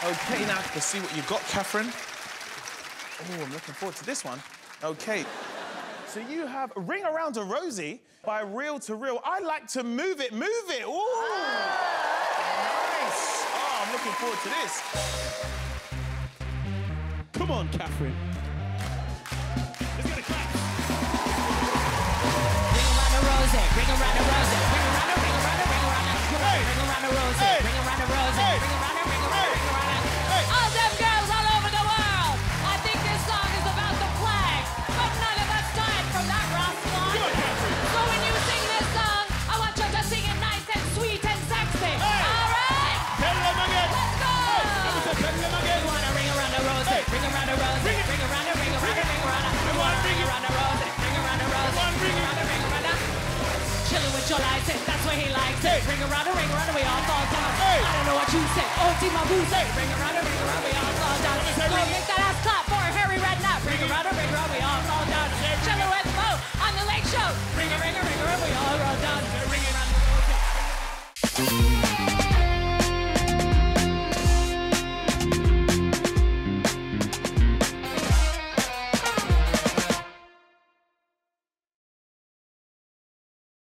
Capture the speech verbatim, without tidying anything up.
Okay, now let's see what you've got, Katherine. Oh, I'm looking forward to this one. Okay. So you have Ring Around a Rosie by Reel to Reel. I like to move it, move it. Ooh. Nice. Oh, I'm looking forward to this. Come on, Katherine. Let's get a clap. Ring around a rosy, ring around a rosy, ring around a, ring around a, ring around a, come on, ring around a rosy, ring around a rosy, ring around a, ring around a, ring around a. All them girls all over the world. I think this song is about the flag, but none of us died from that rascal. So when you sing this song, I want you to sing it nice and sweet and sexy. All right? Tell them again. Let's go. Tell them again. We wanna ring around a rosy, ring around a rosy, ring around a, ring around a, ring around a. We wanna ring around a rosy, ring around a rosy, ring around a, ring around a. Chillin' with your license, that's where he likes it. Ring around a, ring around a, we all fall down. I don't know what you say. Oh, team my boo say. Ring around a, ring around, we all fall down. Go make that ass clap for Harry Redknapp. Ring around a, ring around, we all fall down. Chillin' with Mo on the Late Show. Ring a, ring a, ring around, we all roll down. Ring around the